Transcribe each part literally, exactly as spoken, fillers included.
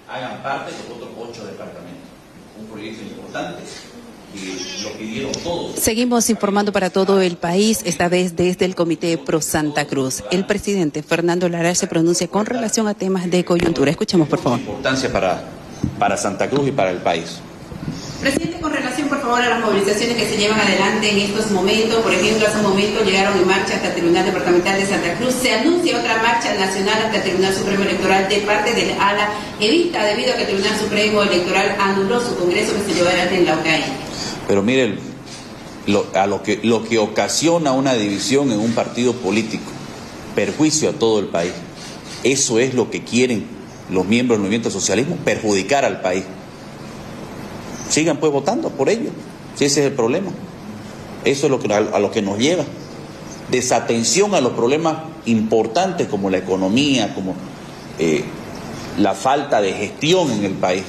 hagan parte de los otros ocho departamentos. Un proyecto importante que lo pidieron todos. Seguimos informando para todo el país, esta vez desde el Comité Pro Santa Cruz. El presidente Fernando Lara se pronuncia con relación a temas de coyuntura. Escuchemos, por favor. Importancia para, para Santa Cruz y para el país. Presidente, con relación, por favor, a las movilizaciones que se llevan adelante en estos momentos, por ejemplo, hace un momento llegaron en marcha hasta el Tribunal Departamental de Santa Cruz, se anuncia otra marcha nacional hasta el Tribunal Supremo Electoral de parte del ala Evita, debido a que el Tribunal Supremo Electoral anuló su congreso que se llevó adelante en la O C A I. Pero miren, lo, a lo que, lo que ocasiona una división en un partido político, perjuicio a todo el país, eso es lo que quieren los miembros del movimiento socialismo, perjudicar al país. Sigan pues votando por ello, si ese es el problema. Eso es lo que, a, a lo que nos lleva. Desatención a los problemas importantes como la economía, como eh, la falta de gestión en el país,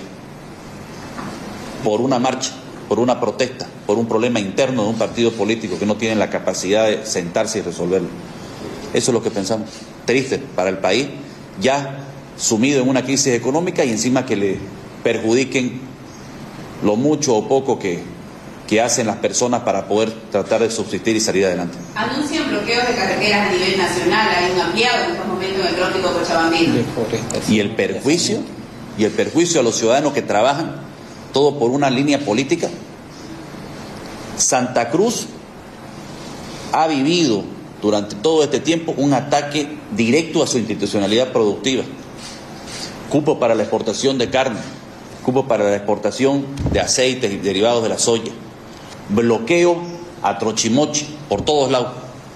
por una marcha, por una protesta, por un problema interno de un partido político que no tiene la capacidad de sentarse y resolverlo. Eso es lo que pensamos. Triste para el país, ya sumido en una crisis económica y encima que le perjudiquen lo mucho o poco que, que hacen las personas para poder tratar de subsistir y salir adelante. Anuncian bloqueos de carreteras a nivel nacional, hay un ampliado en estos momentos en el crónico cochabambino. Y el perjuicio, y el perjuicio a los ciudadanos que trabajan, todo por una línea política. Santa Cruz ha vivido durante todo este tiempo un ataque directo a su institucionalidad productiva. Cupo para la exportación de carne, cupo para la exportación de aceites y derivados de la soya, bloqueo a trochimochi por todos lados,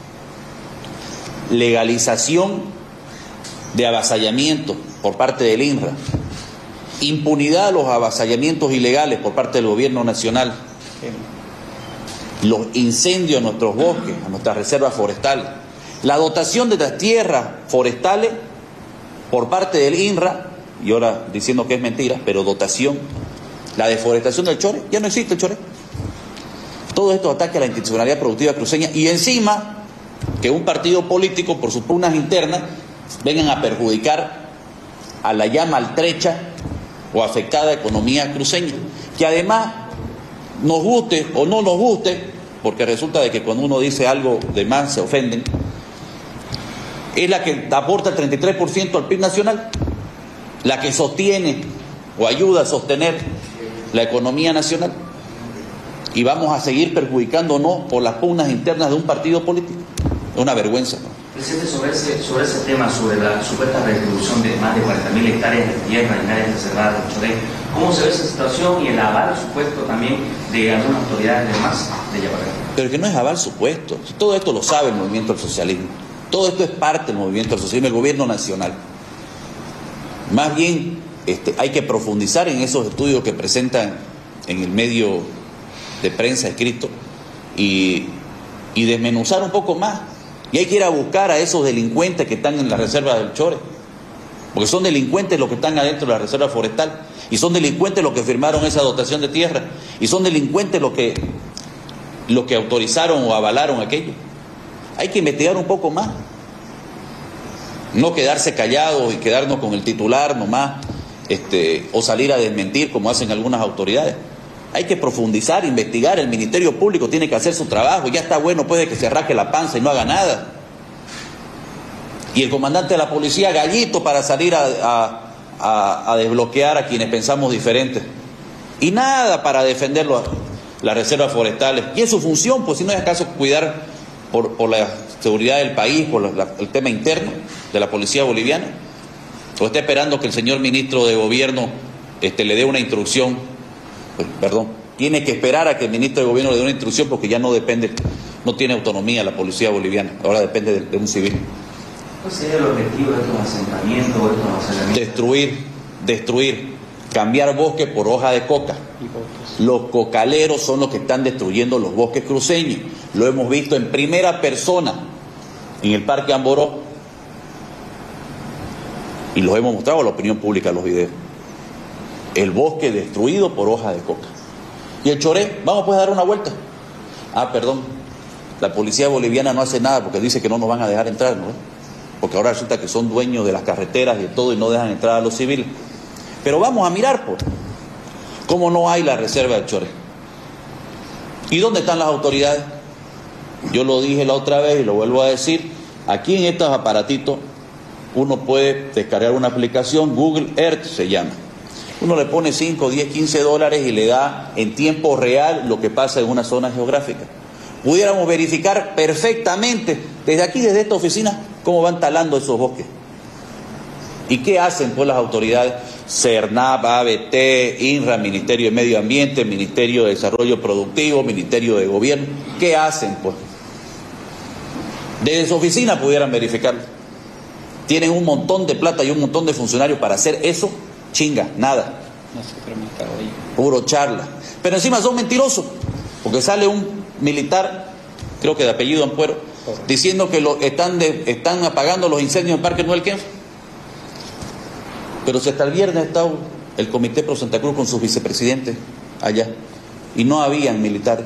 legalización de avasallamiento por parte del I N R A, impunidad a los avasallamientos ilegales por parte del gobierno nacional, los incendios a nuestros bosques, a nuestras reservas forestales, la dotación de las tierras forestales por parte del I N R A, y ahora diciendo que es mentira, pero dotación, la deforestación del Chore, ya no existe el Chore. Todo esto ataque a la institucionalidad productiva cruceña y encima que un partido político por sus pugnas internas vengan a perjudicar a la ya maltrecha o afectada economía cruceña, que además nos guste o no nos guste, porque resulta de que cuando uno dice algo de más se ofenden, es la que aporta el treinta y tres por ciento al P I B nacional, la que sostiene o ayuda a sostener la economía nacional, y vamos a seguir perjudicándonos por las pugnas internas de un partido político. Es una vergüenza, ¿no? Presidente, sobre ese, sobre ese tema, sobre la supuesta redistribución de más de cuarenta mil hectáreas de tierra en áreas reservadas del Choré, ¿cómo se ve esa situación y el aval supuesto también de algunas autoridades de más de Yabaré? Pero que no es aval supuesto, todo esto lo sabe el movimiento del socialismo, todo esto es parte del movimiento del socialismo, el gobierno nacional. Más bien este, hay que profundizar en esos estudios que presentan en el medio de prensa escrito y, y desmenuzar un poco más. Y hay que ir a buscar a esos delincuentes que están en la reserva del Chore, porque son delincuentes los que están adentro de la reserva forestal, y son delincuentes los que firmaron esa dotación de tierra, y son delincuentes los que, los que autorizaron o avalaron aquello. Hay que investigar un poco más. No quedarse callados y quedarnos con el titular nomás, este, o salir a desmentir como hacen algunas autoridades. Hay que profundizar, investigar, el Ministerio Público tiene que hacer su trabajo, ya está bueno, puede que se rasque la panza y no haga nada. Y el comandante de la policía gallito para salir a, a, a, a desbloquear a quienes pensamos diferentes. Y nada para defender los, las reservas forestales. Y es su función, pues si no es acaso cuidar por, por la seguridad del país, por la, el tema interno de la policía boliviana, o está esperando que el señor ministro de gobierno este, le dé una instrucción, pues, perdón, tiene que esperar a que el ministro de gobierno le dé una instrucción porque ya no depende, no tiene autonomía la policía boliviana, ahora depende de, de un civil. ¿Cuál sería el objetivo de estos asentamientos o estos asentamientos? Destruir, destruir, cambiar bosque por hoja de coca. Los cocaleros son los que están destruyendo los bosques cruceños, lo hemos visto en primera persona en el Parque Amboró, y los hemos mostrado a la opinión pública los videos. El bosque destruido por hoja de coca. Y el Choré, vamos pues a dar una vuelta. Ah, perdón, la policía boliviana no hace nada porque dice que no nos van a dejar entrar, ¿no? Porque ahora resulta que son dueños de las carreteras y de todo y no dejan entrar a los civiles. Pero vamos a mirar, pues, cómo no hay la reserva del Choré. ¿Y dónde están las autoridades? Yo lo dije la otra vez y lo vuelvo a decir. Aquí en estos aparatitos uno puede descargar una aplicación, Google Earth se llama. Uno le pone cinco, diez, quince dólares y le da en tiempo real lo que pasa en una zona geográfica. Pudiéramos verificar perfectamente desde aquí, desde esta oficina, cómo van talando esos bosques. ¿Y qué hacen pues las autoridades? CERNAP, A B T, INRA, Ministerio de Medio Ambiente, Ministerio de Desarrollo Productivo, Ministerio de Gobierno. ¿Qué hacen pues? Desde su oficina pudieran verificarlo. Tienen un montón de plata y un montón de funcionarios para hacer eso. Chinga, nada. Puro charla. Pero encima son mentirosos, porque sale un militar, creo que de apellido Ampuero, diciendo que lo, están, de, están apagando los incendios en Parque Noel Kempf. Pero si hasta el viernes estaba el Comité Pro Santa Cruz con sus vicepresidentes allá y no habían militares.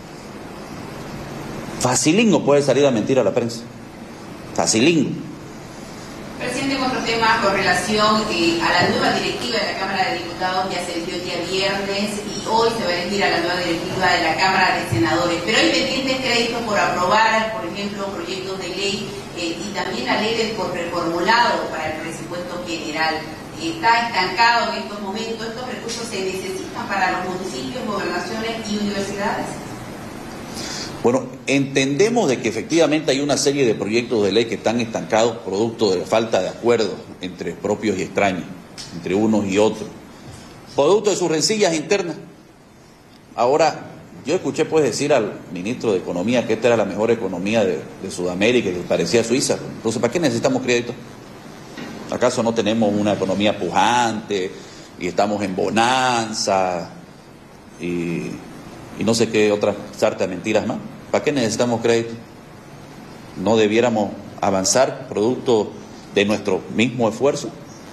Facilingo puede salir a mentir a la prensa. Facilingo. Presidente, con otro tema con relación eh, a la nueva directiva de la Cámara de Diputados, ya se eligió el día viernes y hoy se va a elegir a la nueva directiva de la Cámara de Senadores. Pero hay pendientes créditos por aprobar, por ejemplo, proyectos de ley eh, y también la ley del por reformulado para el presupuesto general. Está estancado en estos momentos. ¿Estos recursos se necesitan para los municipios, gobernaciones y universidades? Bueno, entendemos de que efectivamente hay una serie de proyectos de ley que están estancados producto de la falta de acuerdo entre propios y extraños, entre unos y otros, producto de sus rencillas internas. Ahora, yo escuché pues decir al ministro de Economía que esta era la mejor economía de, de Sudamérica y que parecía Suiza. Entonces, ¿para qué necesitamos crédito? ¿Acaso no tenemos una economía pujante y estamos en bonanza y, y no sé qué otras sarta de mentiras más? ¿Para qué necesitamos crédito? ¿No debiéramos avanzar producto de nuestro mismo esfuerzo?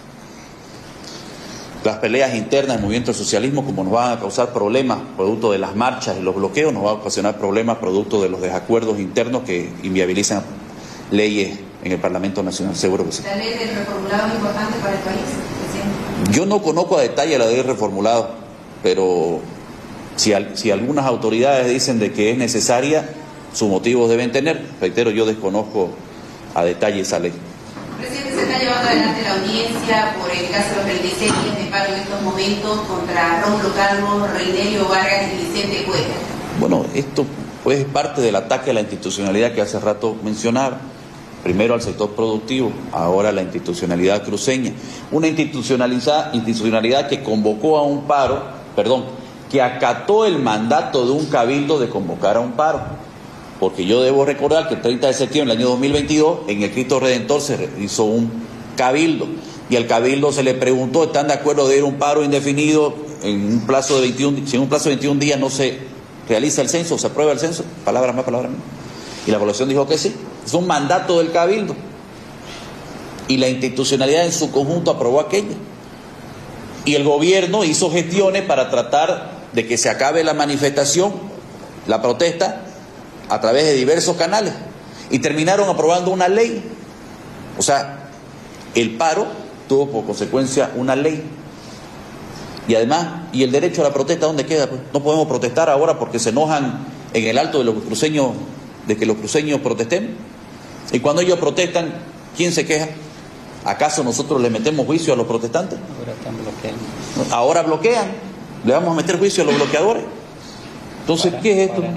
Las peleas internas del movimiento del socialismo, como nos van a causar problemas producto de las marchas y los bloqueos, nos va a ocasionar problemas producto de los desacuerdos internos que inviabilizan leyes en el Parlamento Nacional, seguro que sí. ¿La ley del reformulado es importante para el país, presidente? Yo no conozco a detalle la ley del reformulado, pero si, al, si algunas autoridades dicen de que es necesaria, sus motivos deben tener. Reitero, yo desconozco a detalle esa ley. Presidente, se está llevando adelante la audiencia por el caso de los treinta y seis días de paro en estos momentos contra Rómulo Calvo, Reinelio Vargas y Vicente Cuellar. Bueno, esto pues es parte del ataque a la institucionalidad que hace rato mencionaba. Primero al sector productivo, ahora a la institucionalidad cruceña. Una institucionalidad, institucionalidad que convocó a un paro, perdón, que acató el mandato de un cabildo de convocar a un paro. Porque yo debo recordar que el treinta de septiembre del año dos mil veintidós, en el Cristo Redentor se hizo un cabildo. Y al cabildo se le preguntó, ¿están de acuerdo de ir a un paro indefinido en un plazo de veintiún, si en un plazo de veintiún días no se realiza el censo, se aprueba el censo? Palabras más, palabras menos. Y la población dijo que sí. Es un mandato del cabildo. Y la institucionalidad en su conjunto aprobó aquello. Y el gobierno hizo gestiones para tratar de que se acabe la manifestación, la protesta, a través de diversos canales. Y terminaron aprobando una ley. O sea, el paro tuvo por consecuencia una ley. Y además, ¿y el derecho a la protesta dónde queda? Pues no podemos protestar ahora porque se enojan en el alto de los cruceños, de que los cruceños protestemos. Y cuando ellos protestan, ¿quién se queja? ¿Acaso nosotros le metemos juicio a los protestantes? Ahora están bloqueando. Ahora bloquean. ¿Le vamos a meter juicio a los bloqueadores? Entonces, Para, ¿qué es esto?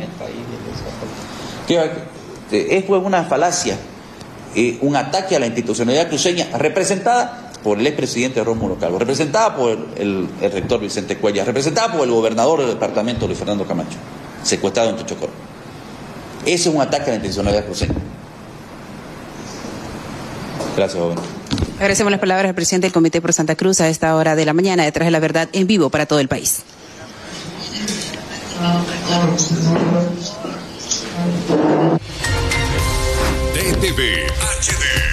¿Qué, esto es una falacia, eh, un ataque a la institucionalidad cruceña, representada por el expresidente Rómulo Calvo, representada por el, el, el rector Vicente Cuellar, representada por el gobernador del departamento Luis Fernando Camacho, secuestrado en Chochocoro. Ese es un ataque a la institucionalidad cruceña. Gracias, joven. Agradecemos las palabras del presidente del Comité Pro Santa Cruz a esta hora de la mañana, detrás de la verdad, en vivo para todo el país. D T V H D